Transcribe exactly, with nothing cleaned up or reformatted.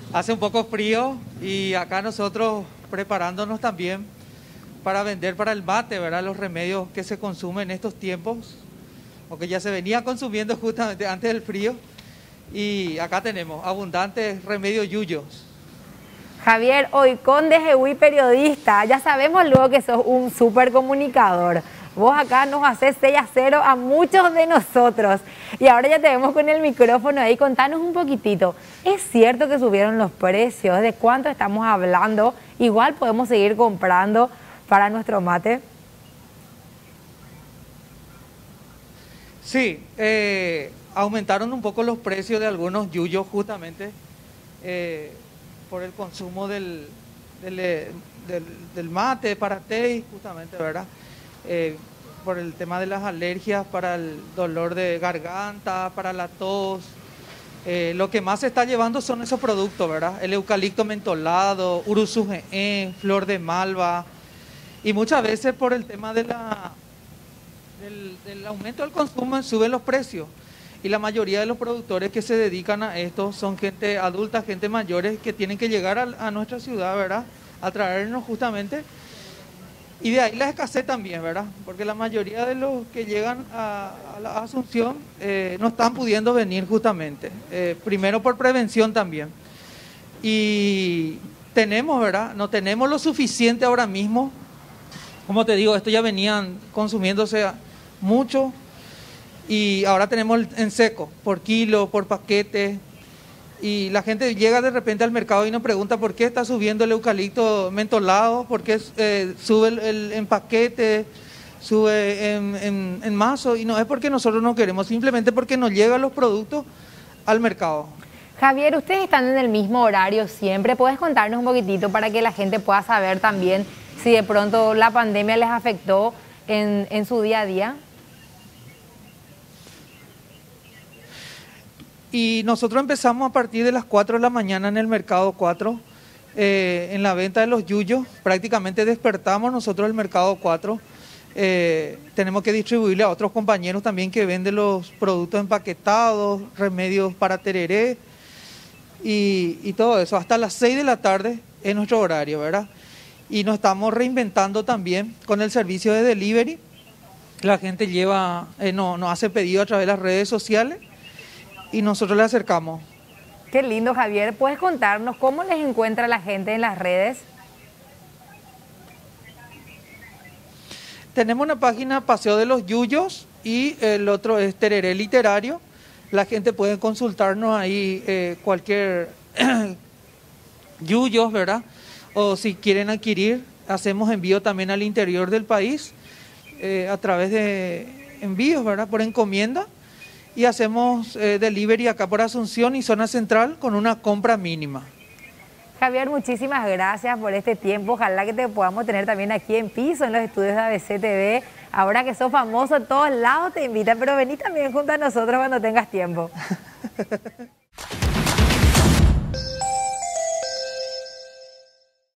Hace un poco frío y acá nosotros preparándonos también para vender para el mate, ¿verdad? Los remedios que se consumen en estos tiempos, o que ya se venía consumiendo justamente antes del frío. Y acá tenemos abundantes remedios yuyos. Javier Oicón de Jehui, periodista, ya sabemos luego que sos un súper comunicador. Vos acá nos haces seis a cero a muchos de nosotros. Y ahora ya te vemos con el micrófono ahí. Contanos un poquitito. ¿Es cierto que subieron los precios? ¿De cuánto estamos hablando? Igual podemos seguir comprando para nuestro mate. Sí, eh, aumentaron un poco los precios de algunos yuyos justamente eh, por el consumo del, del, eh, del, del mate, para té, justamente, ¿verdad? Eh, por el tema de las alergias, para el dolor de garganta, para la tos. Eh, lo que más se está llevando son esos productos, ¿verdad? El eucalipto mentolado, urusugé, flor de malva. Y muchas veces por el tema de la, del, del aumento del consumo suben los precios. Y la mayoría de los productores que se dedican a esto son gente adulta, gente mayores que tienen que llegar a, a nuestra ciudad, ¿verdad? A traernos justamente. Y de ahí la escasez también, ¿verdad? Porque la mayoría de los que llegan a, a la Asunción eh, no están pudiendo venir justamente. Eh, primero por prevención también. Y tenemos, ¿verdad? No tenemos lo suficiente ahora mismo. Como te digo, esto ya venían consumiéndose mucho. Y ahora tenemos en seco, por kilo, por paquete. Y la gente llega de repente al mercado y nos pregunta por qué está subiendo el eucalipto mentolado, por qué eh, sube el, el, en paquete, sube en, en, en mazo. Y no es porque nosotros no queremos, simplemente porque nos llegan los productos al mercado. Javier, ustedes están en el mismo horario siempre. ¿Puedes contarnos un poquitito para que la gente pueda saber también si de pronto la pandemia les afectó en, en su día a día? Y nosotros empezamos a partir de las cuatro de la mañana en el mercado cuatro, eh, en la venta de los yuyos. Prácticamente despertamos nosotros el mercado cuatro. Eh, tenemos que distribuirle a otros compañeros también que venden los productos empaquetados, remedios para tereré y, y todo eso. Hasta las seis de la tarde es nuestro horario, ¿verdad? Y nos estamos reinventando también con el servicio de delivery. La gente lleva, eh, no, nos hace pedido a través de las redes sociales. Y nosotros le acercamos. Qué lindo, Javier. ¿Puedes contarnos cómo les encuentra la gente en las redes? Tenemos una página Paseo de los Yuyos y el otro es Tereré Literario. La gente puede consultarnos ahí eh, cualquier yuyos, ¿verdad? O si quieren adquirir, hacemos envío también al interior del país eh, a través de envíos, ¿verdad? Por encomienda. Y hacemos eh, delivery acá por Asunción y zona central con una compra mínima. Javier, muchísimas gracias por este tiempo. Ojalá que te podamos tener también aquí en piso, en los estudios de A B C T V. Ahora que sos famoso, en todos lados te invitan, pero vení también junto a nosotros cuando tengas tiempo.